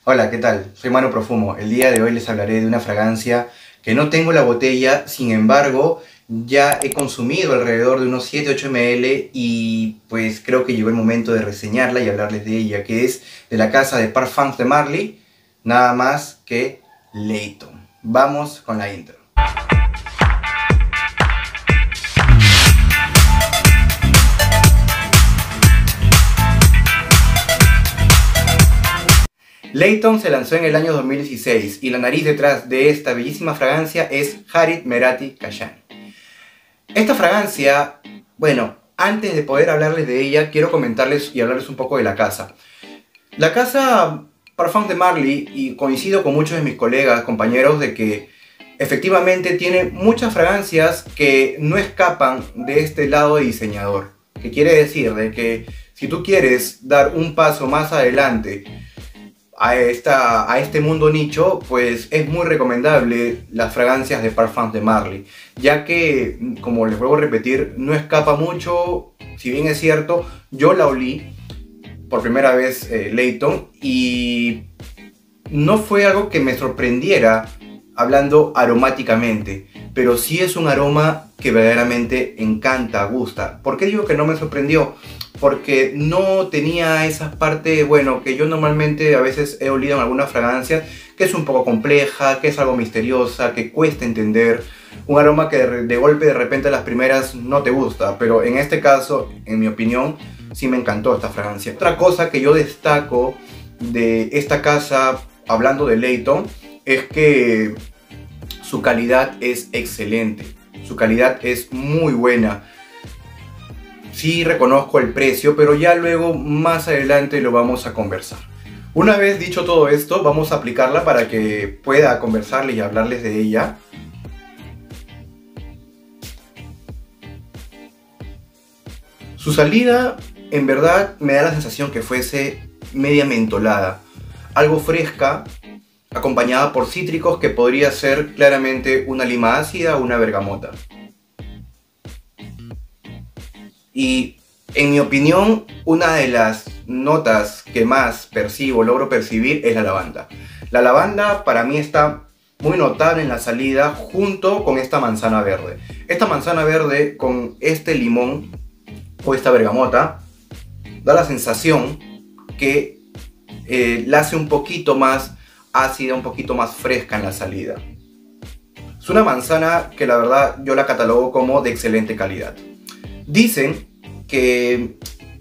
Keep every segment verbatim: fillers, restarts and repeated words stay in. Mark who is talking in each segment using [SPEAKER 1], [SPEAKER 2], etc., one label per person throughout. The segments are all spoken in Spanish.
[SPEAKER 1] Hola, ¿qué tal? Soy Manu Profumo. El día de hoy les hablaré de una fragancia que no tengo la botella, sin embargo, ya he consumido alrededor de unos siete ocho mililitros y pues creo que llegó el momento de reseñarla y hablarles de ella, que es de la casa de Parfums de Marly, nada más que Layton. Vamos con la intro. Layton se lanzó en el año dos mil dieciséis y la nariz detrás de esta bellísima fragancia es Harit Merati Kashani. Esta fragancia, bueno, antes de poder hablarles de ella, quiero comentarles y hablarles un poco de la casa. La casa Parfums de Marly, y coincido con muchos de mis colegas, compañeros, de que efectivamente tiene muchas fragancias que no escapan de este lado de diseñador. ¿Qué quiere decir? De que si tú quieres dar un paso más adelante a, esta, a este mundo nicho, pues es muy recomendable las fragancias de Parfums de Marly, ya que, como les vuelvo a repetir, no escapa mucho. Si bien es cierto, yo la olí por primera vez eh, Layton y no fue algo que me sorprendiera hablando aromáticamente, pero sí es un aroma que verdaderamente encanta, gusta. ¿Por qué digo que no me sorprendió? Porque no tenía esa parte, bueno, que yo normalmente a veces he olido en algunas fragancias, que es un poco compleja, que es algo misteriosa, que cuesta entender. Un aroma que de, de golpe, de repente a las primeras no te gusta, pero en este caso, en mi opinión, sí me encantó esta fragancia. Otra cosa que yo destaco de esta casa, hablando de Layton, es que su calidad es excelente. Su calidad es muy buena. Sí reconozco el precio, pero ya luego más adelante lo vamos a conversar. Una vez dicho todo esto, vamos a aplicarla para que pueda conversarles y hablarles de ella. Su salida, en verdad, me da la sensación que fuese media mentolada, algo fresca, acompañada por cítricos, que podría ser claramente una lima ácida o una bergamota. Y en mi opinión, una de las notas que más percibo, logro percibir, es la lavanda. La lavanda para mí está muy notable en la salida, junto con esta manzana verde. Esta manzana verde con este limón o esta bergamota da la sensación que eh, la hace un poquito más ácida, un poquito más fresca en la salida. Es una manzana que la verdad yo la catalogo como de excelente calidad. Dicen que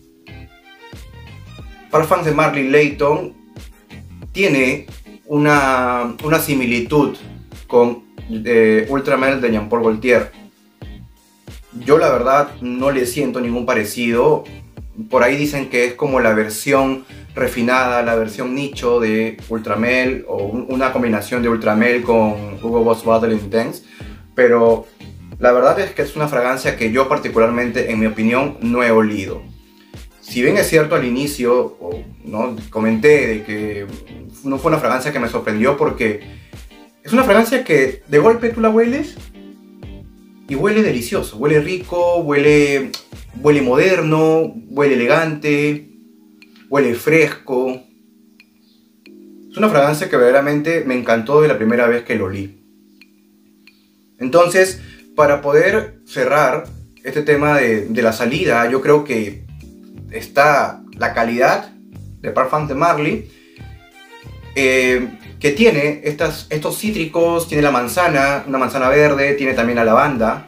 [SPEAKER 1] Parfums de Marly Layton tiene una, una similitud con eh, Ultramel de Jean Paul Gaultier. Yo la verdad no le siento ningún parecido. Por ahí dicen que es como la versión refinada, la versión nicho de Ultramel, o una combinación de Ultramel con Hugo Boss Bottle Intense, pero la verdad es que es una fragancia que yo particularmente, en mi opinión, no he olido. Si bien es cierto, al inicio, ¿no?, comenté de que no fue una fragancia que me sorprendió, porque es una fragancia que de golpe tú la hueles y huele delicioso, huele rico, huele, huele moderno, huele elegante, huele fresco. Es una fragancia que verdaderamente me encantó de la primera vez que lo olí. Entonces, para poder cerrar este tema de, de la salida, yo creo que está la calidad de Parfums de Marly, eh, que tiene estas, estos cítricos, tiene la manzana, una manzana verde, tiene también la lavanda,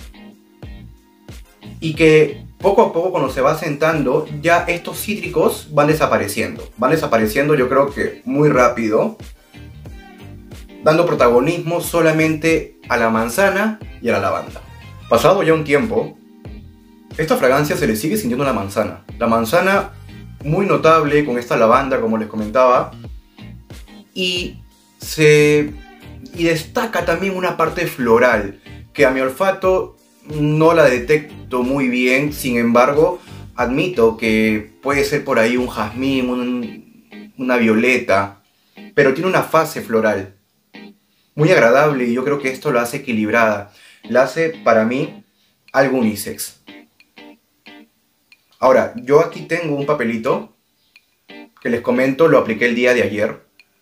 [SPEAKER 1] y que poco a poco, cuando se va asentando, ya estos cítricos van desapareciendo. Van desapareciendo, yo creo que muy rápido, dando protagonismo solamente a la manzana y a la lavanda. Pasado ya un tiempo, esta fragancia se le sigue sintiendo la manzana. La manzana muy notable con esta lavanda, como les comentaba, y, se, y destaca también una parte floral, que a mi olfato no la detecto muy bien. Sin embargo, admito que puede ser por ahí un jazmín, un, una violeta, pero tiene una fase floral muy agradable, y yo creo que esto la hace equilibrada, la hace para mí algo unisex. Ahora, yo aquí tengo un papelito que les comento, lo apliqué el día de ayer.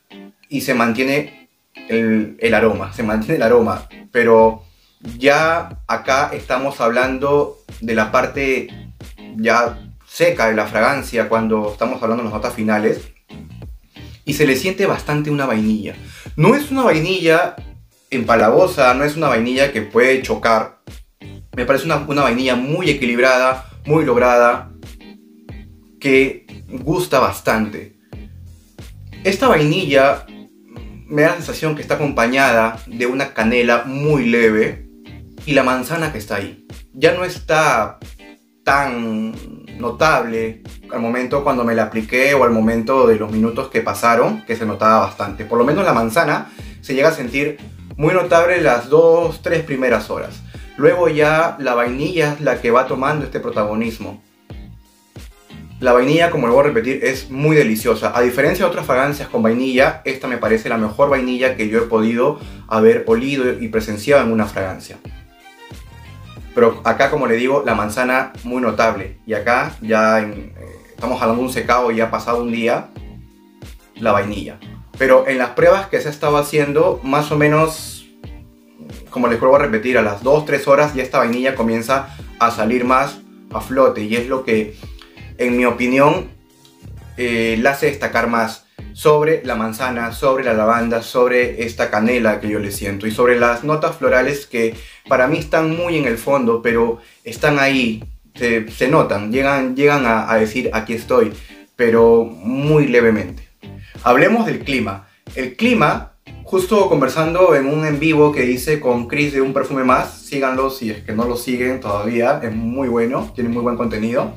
[SPEAKER 1] y se mantiene el, el aroma, se mantiene el aroma, pero ya acá estamos hablando de la parte ya seca de la fragancia cuando estamos hablando de las notas finales, y se le siente bastante una vainilla. No es una vainilla empalagosa, no es una vainilla que puede chocar. Me parece una, una vainilla muy equilibrada, muy lograda, que gusta bastante. Esta vainilla me da la sensación que está acompañada de una canela muy leve y la manzana que está ahí. Ya no está tan notable al momento cuando me la apliqué o al momento de los minutos que pasaron, que se notaba bastante. Por lo menos la manzana se llega a sentir muy notable las dos, tres primeras horas. Luego ya la vainilla es la que va tomando este protagonismo. La vainilla, como lo voy a repetir, es muy deliciosa. A diferencia de otras fragancias con vainilla, esta me parece la mejor vainilla que yo he podido haber olido y presenciado en una fragancia. Pero acá, como le digo, la manzana muy notable. Y acá ya en, eh, estamos hablando de un secado y ya ha pasado un día, la vainilla. Pero en las pruebas que se ha estado haciendo, más o menos, como les vuelvo a repetir, a las dos tres horas ya esta vainilla comienza a salir más a flote. Y es lo que, en mi opinión, eh, la hace destacar más sobre la manzana, sobre la lavanda, sobre esta canela que yo le siento y sobre las notas florales que para mí están muy en el fondo, pero están ahí, se, se notan, llegan, llegan a, a decir aquí estoy, pero muy levemente. Hablemos del clima. El clima, justo conversando en un en vivo que hice con Chris de Un Perfume Más, síganlo si es que no lo siguen todavía, es muy bueno, tiene muy buen contenido.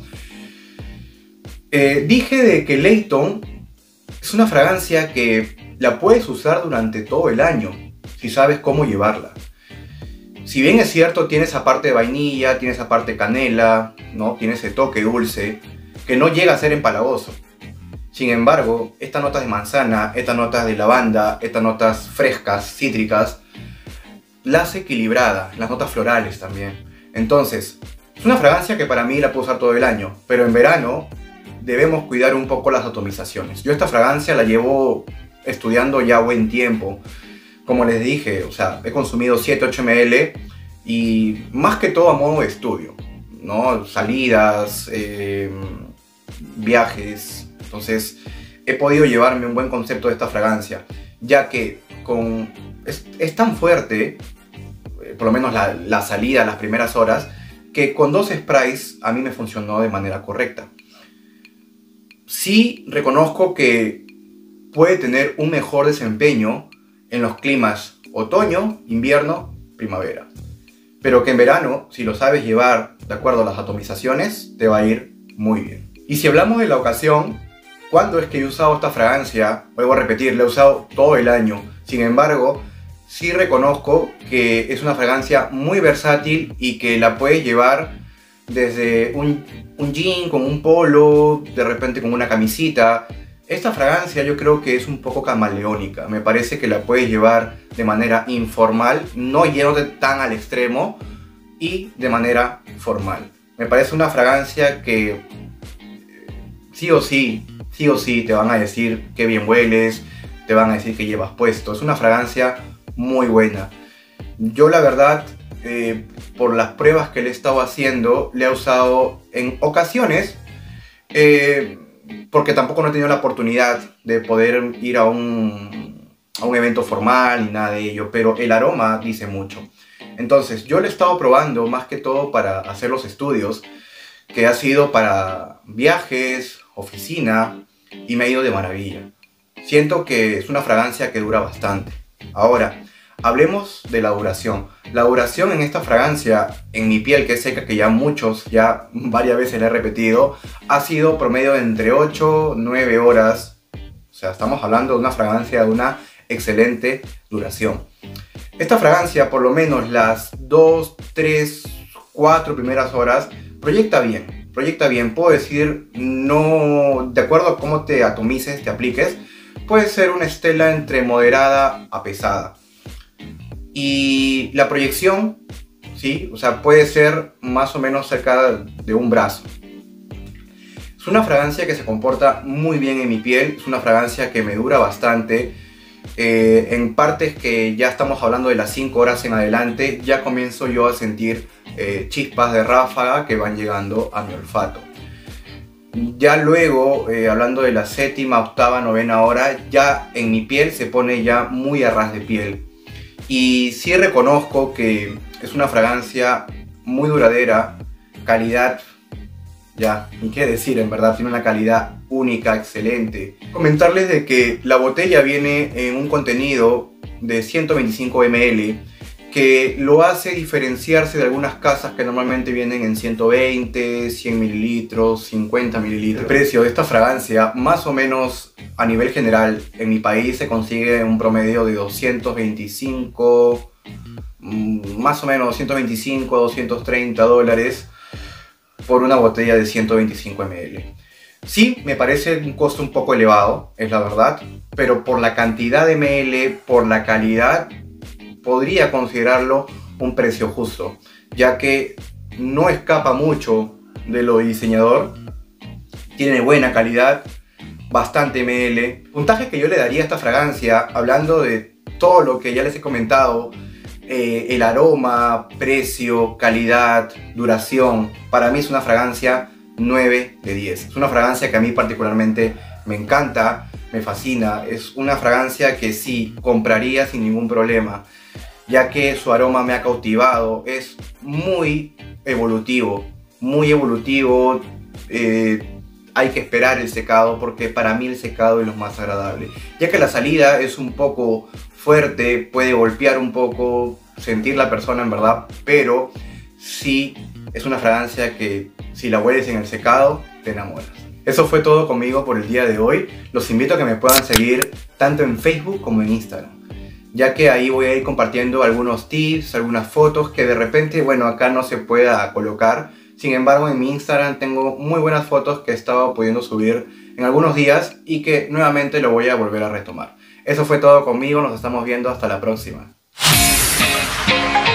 [SPEAKER 1] Eh, dije de que Layton es una fragancia que la puedes usar durante todo el año, si sabes cómo llevarla. Si bien es cierto, tiene esa parte de vainilla, tiene esa parte de canela, ¿no? Tiene ese toque dulce, que no llega a ser empalagoso. Sin embargo, estas notas de manzana, estas notas de lavanda, estas notas frescas, cítricas, la hace equilibrada, las notas florales también. Entonces, es una fragancia que para mí la puedo usar todo el año, pero en verano debemos cuidar un poco las atomizaciones. Yo esta fragancia la llevo estudiando ya buen tiempo. Como les dije, o sea, he consumido siete ocho mililitros y más que todo a modo de estudio, ¿no? Salidas, eh, viajes. Entonces, he podido llevarme un buen concepto de esta fragancia, ya que con, es, es tan fuerte, por lo menos la, la salida, las primeras horas, que con dos sprays a mí me funcionó de manera correcta. Sí reconozco que puede tener un mejor desempeño en los climas otoño, invierno, primavera. Pero que en verano, si lo sabes llevar de acuerdo a las atomizaciones, te va a ir muy bien. Y si hablamos de la ocasión, ¿cuándo es que he usado esta fragancia? Vuelvo a repetir, la he usado todo el año. Sin embargo, sí reconozco que es una fragancia muy versátil y que la puedes llevar desde un, un jean con un polo, de repente con una camisita. Esta fragancia yo creo que es un poco camaleónica. Me parece que la puedes llevar de manera informal, no yéndote tan al extremo, y de manera formal. Me parece una fragancia que sí o sí, sí o sí te van a decir que bien hueles, te van a decir que llevas puesto. Es una fragancia muy buena. Yo la verdad, eh, por las pruebas que le he estado haciendo, le he usado en ocasiones, eh, porque tampoco no he tenido la oportunidad de poder ir a un, a un evento formal ni nada de ello, pero el aroma dice mucho. Entonces yo lo he estado probando más que todo para hacer los estudios, que ha sido para viajes, oficina, y me ha ido de maravilla. Siento que es una fragancia que dura bastante. Ahora, hablemos de la duración. La duración en esta fragancia, en mi piel que es seca, que ya muchos, ya varias veces le he repetido, ha sido promedio de entre ocho a nueve horas. O sea, estamos hablando de una fragancia de una excelente duración. Esta fragancia, por lo menos las dos, tres, cuatro primeras horas, proyecta bien. Proyecta bien, puedo decir, no, de acuerdo a cómo te atomices, te apliques, puede ser una estela entre moderada a pesada. Y la proyección, ¿sí? O sea, puede ser más o menos cerca de un brazo. Es una fragancia que se comporta muy bien en mi piel, es una fragancia que me dura bastante. eh, en partes que ya estamos hablando de las cinco horas en adelante, ya comienzo yo a sentir eh, chispas de ráfaga que van llegando a mi olfato. Ya luego, eh, hablando de la séptima, octava, novena hora, ya en mi piel se pone ya muy a ras de piel. Y sí reconozco que es una fragancia muy duradera, calidad, ya, ni qué decir, en verdad, tiene una calidad única, excelente. Comentarles de que la botella viene en un contenido de ciento veinticinco mililitros, que lo hace diferenciarse de algunas casas que normalmente vienen en ciento veinte, cien mililitros, cincuenta mililitros. El precio de esta fragancia, más o menos a nivel general, en mi país se consigue un promedio de doscientos veinticinco, más o menos doscientos veinticinco, doscientos treinta dólares por una botella de ciento veinticinco mililitros. Sí, me parece un costo un poco elevado, es la verdad, pero por la cantidad de ml, por la calidad, podría considerarlo un precio justo, ya que no escapa mucho de lo diseñador, tiene buena calidad, bastante ml. Puntaje que yo le daría a esta fragancia, hablando de todo lo que ya les he comentado, eh, el aroma, precio, calidad, duración, para mí es una fragancia nueve de diez. Es una fragancia que a mí particularmente me encanta, me fascina, es una fragancia que sí compraría sin ningún problema, ya que su aroma me ha cautivado, es muy evolutivo, muy evolutivo, eh, hay que esperar el secado porque para mí el secado es lo más agradable, ya que la salida es un poco fuerte, puede golpear un poco, sentir la persona en verdad, pero sí es una fragancia que si la hueles en el secado te enamoras. Eso fue todo conmigo por el día de hoy, los invito a que me puedan seguir tanto en Facebook como en Instagram, ya que ahí voy a ir compartiendo algunos tips, algunas fotos que de repente, bueno, acá no se pueda colocar. Sin embargo, en mi Instagram tengo muy buenas fotos que he estado pudiendo subir en algunos días y que nuevamente lo voy a volver a retomar. Eso fue todo conmigo, nos estamos viendo hasta la próxima.